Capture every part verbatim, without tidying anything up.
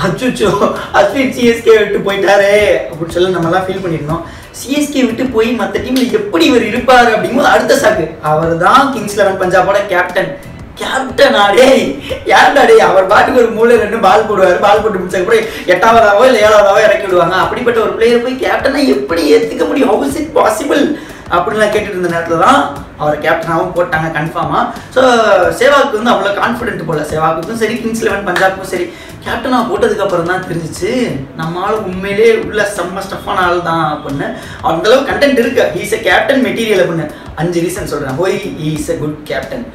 அச்சுச்சோ அஸ்வின் சிஎஸ்கே விட்டு போயிட்டாரே அப்படின்னு சொல்லி நம்மலாம் ஃபீல் பண்ணியிருந்தோம். சிஎஸ்கே விட்டு போய் மற்ற டீம்ல எப்படி இவர் இருப்பார் அப்படிங்கும்போது அடுத்த சாக்கு அவர் தான் கிங்ஸ் லெவன் பஞ்சாபோட கேப்டன். கேப்டன் ஆடே ஏன்டாடே அவர் பாட்டுக்கு ஒரு மூளை ரெண்டு பால் போடுவார், பால் போட்டு முடிச்சதுக்கப்புறம் எட்டாவதாவோ இல்லை ஏழாவதாவோ இறக்கி விடுவாங்க. அப்படிப்பட்ட ஒரு பிளேயர் போய் கேப்டனா எப்படி ஏற்றுக்க முடியும்? ஹவு இஸ் இட் பாசிபிள் அப்படின்லாம் கேட்டுட்டு இருந்த நேரத்தில் தான் அவரை கேப்டனாகவும் போட்டாங்க கன்ஃபார்மாக. ஸோ சேவாக்கு வந்து அவ்வளோ கான்ஃபிடென்ட் போல, சேவாக்குக்கும் சரி கிங்ஸ் லெவன் பஞ்சாபுக்கும் சரி கேப்டனாக போட்டதுக்கு அப்புறம் தான் தெரிஞ்சிச்சு நம்ம ஆள் உண்மையிலே உள்ள செம்ம ஸ்டஃபான ஆள் தான் அப்படின்னு. அந்தளவு கண்டென்ட் இருக்கு. ஹீஸ் எ கேப்டன் மெட்டீரியல் அப்படின்னு அஞ்சு ரீசன் சொல்கிறேன். Why he is a good captain.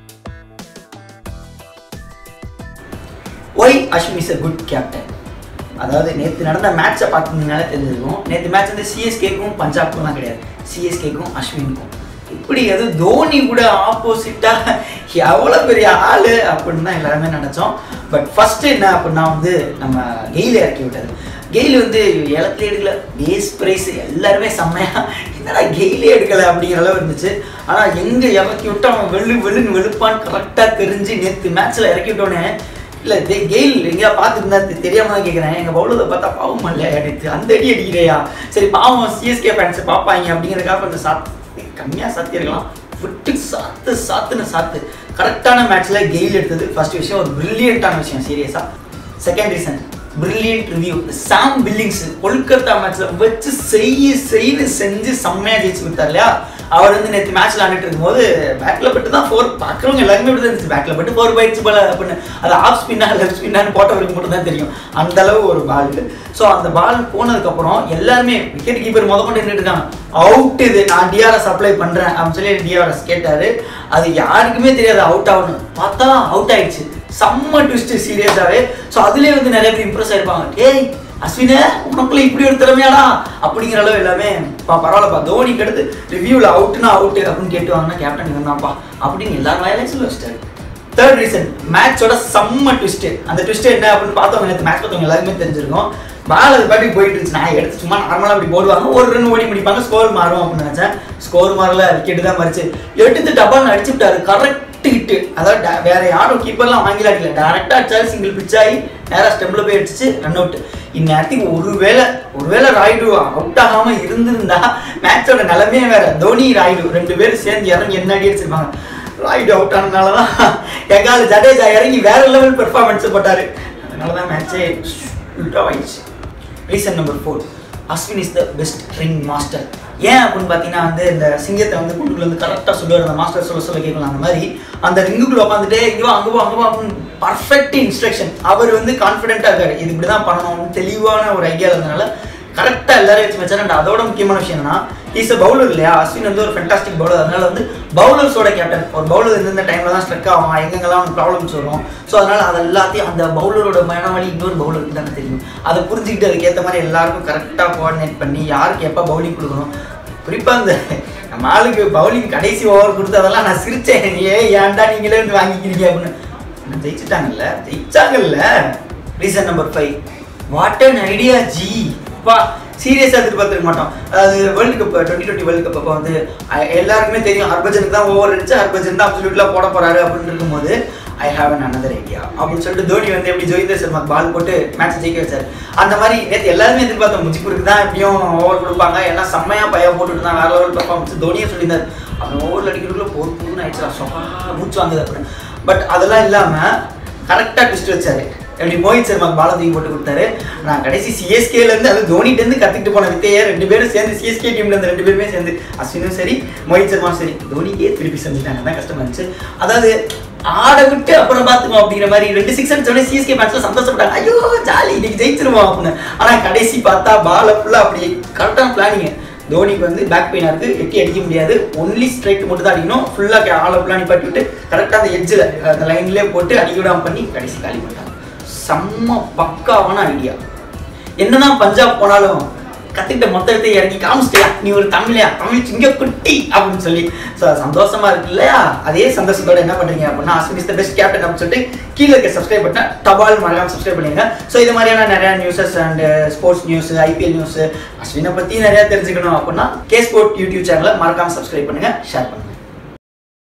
Why Ashwin is a good captain. அதாவது நேற்று நடந்த மேட்சை பார்த்துருந்தீங்கனாலே தெரிஞ்சிருக்கும். நேற்று மேட்ச் வந்து சிஎஸ்கேக்கும் பஞ்சாப்க்கும் தான் கிடையாது, சிஎஸ்கேக்கும் அஸ்வினுக்கும். இப்படி அது தோனி கூட ஆப்போசிட்டாக எவ்வளோ பெரிய ஆள் அப்படின்னு தான் எல்லாருமே நினச்சோம். பட் ஃபஸ்ட்டு என்ன அப்படின்னா வந்து நம்ம கெயில் இறக்கி விட்டது. கெயில் வந்து ஏலத்திலே எடுக்கல, பேஸ் ப்ரைஸ் எல்லாருமே செம்மையாக என்னடா கெயிலே எடுக்கலை அப்படிங்கிற அளவு இருந்துச்சு. ஆனால் எங்கே இறக்கி விட்டு அவன் வெள்ளு வெள்ளுன்னு வெளுப்பான்னு கரெக்டாக தெரிஞ்சு நேற்று மேட்ச்சில் இறக்கி விட்டோன்னே இல்லை கெயில் எங்கேயா பார்த்துருந்தா தெரியாம தான் கேட்குறேன். எங்கள் பவுலரை பார்த்தா பாவம் இல்லையா எடுத்து அந்த அடி அடிக்கிறையா, சரி பாவம் சிஎஸ்கே ஃபேன்ஸை பார்ப்பாங்க அப்படிங்கிறதுக்காக கொஞ்சம் சாத்து கம்மியாக சாத்திருக்கலாம். விட்டு சாத்து சாத்துன்னு சாத்து கரெக்டான மேட்ச்சில் கெயில் எடுத்தது ஃபர்ஸ்ட் விஷயம், ஒரு பிரில்லியண்டான விஷயம் சீரியஸாக. Second reason brilliant review. Sam Billings Kolkata மேட்ச்சில் வச்சு செய்ய செய்து செஞ்சு செம்மையாக ஜெயிச்சு கொடுத்தார் இல்லையா. அவர் வந்து நேற்று மேட்ச்ல ஆடிட்டு இருக்கும்போது பேக்கில் பட்டு தான் ஃபோர் பார்க்குறவங்க எல்லாருமே இப்படி தான் இருந்துச்சு, பேக்கில் பட்டு ஃபோர் போயிடுச்சு போல அப்படின்னு. அது ஆஃப் ஸ்பின்னா லெஃப்ட் ஸ்பின்னான்னு போட்டவருக்கு மட்டும் தான் தெரியும் அந்த அளவு ஒரு பால். ஸோ அந்த பால் போனதுக்கப்புறம் எல்லாருமே விக்கெட் கீப்பர் முத கொண்டு நின்றுட்டு இருக்காங்க. அவுட் இது நான் டிஆர்எஸ் அப்ளை பண்ணுறேன் அப்படின்னு சொல்லி டிஆர்எஸ் கேட்டார். அது யாருக்குமே தெரியாது அவுட் ஆகணும், பார்த்தா அவுட் ஆயிடுச்சு. செம்ம ட்விஸ்ட் சீரியஸாகவே. ஸோ அதுலேயே வந்து நிறைய பேர் இம்ப்ரெஸ் ஆயிருப்பாங்க. ஏய் அஸ்வினே உனக்குள்ள இப்படி ஒரு திறமையாடா அப்படிங்கிற அளவு எல்லாமே பா பரவாயில்லப்பா தோனிக்கு எடுத்து ரிவ்யூவில் அவுட்னா அவுட்டு அப்படின்னு கேட்டு வாங்கினா கேப்டன் இருந்தாப்பா அப்படின்னு எல்லாரும் வயலையும் சொல்ல வச்சிட்டாரு. தேர்ட் ரீசன் மேட்சோட செம்ம ட்விஸ்ட்டு. அந்த ட்விஸ்ட் என்ன அப்படின்னு பார்த்தவங்க நேற்று மேட்ச் பார்த்தவங்க எல்லாருமே தெரிஞ்சிருக்கும். பால் அது பாட்டுக்கு போயிட்டு இருந்துச்சு, நான் எடுத்து சும்மா நார்மலாக அப்படி போடுவாங்க, ஒரு ரன் ஓடி முடிப்பாங்க, ஸ்கோர் மாறும் அப்படின்னு நினச்சேன். ஸ்கோர் மாறல, விக்கெட்டு தான் மாறிச்சு. எடுத்து டபால்னு அடிச்சு விட்டாரு கரெக்ட் ஹிட்டு. அதாவது வேற யாரும் கீப்பர்லாம் வாங்கில அடிக்கல, டேரக்டாக அடிச்சாரு, சிங்கிள் பிச் ஆகி நேராக ஸ்டெம்பில் போய் அடிச்சு ரன் அவுட். இந்நேரத்துக்கு ஒருவேளை ஒருவேளை ராய்டு அவுட் ஆகாமல் இருந்திருந்தா மேட்சோட நிலைமையே வேற. தோனி ராய்டு ரெண்டு பேரும் சேர்ந்து இறங்கி என்ன அடி அடிச்சிருப்பாங்க. ராய்டு அவுட் ஆனதுனால தான் எங்கால ஜடேஜா இறங்கி வேற லெவல் பெர்ஃபார்மன்ஸ் போட்டாரு. அதனால தான் மேட்சே ஆயிடுச்சு. Reason number four Ashwin is the best ring master. ஏன் அப்படின்னு பார்த்தீங்கன்னா வந்து இந்த சிங்கத்தை வந்து குண்டுக்குள்ள வந்து கரெக்டாக சொல்லுவார் அந்த மாஸ்டர் சொல்ல சொல்ல கேட்கலாம். அந்த மாதிரி அந்த ரிங்குக்குள்ள உட்காந்துட்டு இங்கேவா அங்கேவா அங்கேவா அப்படின்னு பர்ஃபெக்ட் இன்ஸ்ட்ரக்ஷன். அவர் வந்து கான்ஃபிடென்ட்டாக இருக்காரு, இது இப்படி தான் பண்ணணும் தெளிவான ஒரு ஐடியா இருந்ததுனால கரெக்டாக எல்லாரும் வச்சு வச்சாரு. அண்ட் அதோட முக்கியமான விஷயம் என்னன்னா இஸ் அ பவுலர் இல்லையா. அஸ்வின் வந்து ஒரு ஃபென்டாஸ்டிக் பவுலர். அதனால வந்து பவுலர்ஸோட கேப்டன். ஒரு பவுலர் எந்தெந்த டைமில் தான் ஸ்ட்ரக் ஆகும், எங்கெங்கெல்லாம் வந்து ப்ராப்ளம்ஸ் வரும். ஸோ அதனால் அது எல்லாத்தையும் அந்த பவுலரோட மனவழி இன்னொரு பவுலருக்கு தானே தெரியும். அதை புரிஞ்சுக்கிட்டு அதுக்கேற்ற மாதிரி எல்லாருக்கும் கரெக்டாக கோஆர்டினேட் பண்ணி யாருக்கு எப்போ பவுலிங் கொடுக்கணும். குறிப்பாக அந்த நம்ம ஆளுக்கு பவுலிங் கடைசி ஓவர் கொடுத்ததெல்லாம் நான் சிரிச்சேன், ஏ ஏன்டா நீங்களே வந்து வாங்கிக்கிறீங்க அப்படின்னு. ஜெயிச்சுட்டாங்கல்ல ஜெயிச்சாங்கல்ல. Reason number five what an idea ji. பா சீரியஸாக எதிர்பார்த்துருக்க மாட்டோம். அதாவது world cup twenty twenty world cup அப்போ வந்து எல்லாருக்குமே தெரியும் ஹர்பஜனுக்கு தான் ஓவர் இருந்துச்சு, ஹர்பஜன் தான் அப்சல்யூட்லாம் போட போறாரு அப்படின்னு இருக்கும்போது I have an another idea அப்படின்னு சொல்லிட்டு தோனி வந்து எப்படி ஜோயிந்தர் சர்மாக்கு பால் போட்டு மேட்ச் ஜெயிக்க வச்சார். அந்த மாதிரி நேற்று எல்லாருமே எதிர்பார்த்தோம் முஜிபுருக்கு தான் எப்படியும் ஓவர் கொடுப்பாங்க, ஏன்னா செம்மையாக பையா போட்டுட்டு தான் வேற லெவல் பெர்ஃபார்மன்ஸ் தோனியே சொல்லியிருந்தார். அவன் ஓவரில் அடிக்கிறதுக்குள்ள போர் போதுன்னு ஆயிடுச்சா சொப்பா மூச்சு வாங்குது அப்படின்னு. பட் அதெல்லாம் இல்லாமல் கரெக்டாக ட்விஸ்ட் வச்சாரு. எப்படி மோஹித் சர்மாக்கு பால தூக்கி போட்டு கொடுத்தாரு. நான் கடைசி சிஎஸ்கேலேருந்து அது தோனிட்டேருந்து கற்றுக்கிட்டு போன வித்தையே ரெண்டு பேரும் சேர்ந்து சிஎஸ்கே டீம்ல இருந்து ரெண்டு பேருமே சேர்ந்து அஸ்வினும் சரி மோஹித் சர்மாவும் சரி தோனிக்கே திருப்பி செஞ்சுட்டாங்க. தான் கஷ்டமா இருந்துச்சு. அதாவது ஆட விட்டு அப்புறம் பார்த்துக்கோ அப்படிங்கிற மாதிரி ரெண்டு சிக்ஸ் அடிச்சோடனே சிஎஸ்கே மேட்ச்ல சந்தோஷப்பட்டாங்க, ஐயோ ஜாலி இன்னைக்கு ஜெயிச்சிருவோம் அப்படின்னு. ஆனால் கடைசி பார்த்தா பாலை ஃபுல்லாக அப்படி கரெக்டான பிளானிங். தோனிக்கு வந்து பேக் பெயினாக இருக்குது, எட்டி அடிக்க முடியாது, ஒன்லி ஸ்ட்ரைட் மட்டும் தான் அடிக்கணும். ஃபுல்லாக ஆளை ஃபுல்லாக நிப்பாட்டி விட்டு கரெக்டாக அந்த எட்ஜில் அந்த லைன்லேயே போட்டு அடிக்க விடாமல் பண்ணி கடைசி காலி பண்ணிட்டாங்க. செம்ம பக்காவான ஐடியா. என்னதான் பஞ்சாப் போனாலும் கற்றுக்கிட்ட மொத்தத்தை இறங்கி காமிச்சிட்டியா நீ ஒரு தமிழையா தமிழ் சிங்க குட்டி அப்படின்னு சொல்லி ஸோ சந்தோஷமா இருக்கு இல்லையா. அதே சந்தோஷத்தோட என்ன பண்ணுறீங்க அப்படின்னா Ashwin is the best captain அப்படின்னு சொல்லிட்டு கீழே இருக்க சப்ஸ்கிரைப் பண்ண டபால் மறக்காம சப்ஸ்கிரைப் பண்ணிடுங்க. ஸோ இது மாதிரியான நிறையா newses and sports news IPL news அஸ்வினை பற்றி நிறையா தெரிஞ்சுக்கணும் அப்படின்னா கே ஸ்போர்ட் யூடியூப் சேனலை மறக்காம சப்ஸ்கிரைப் பண்ணுங்க, ஷேர் பண்ணுங்க.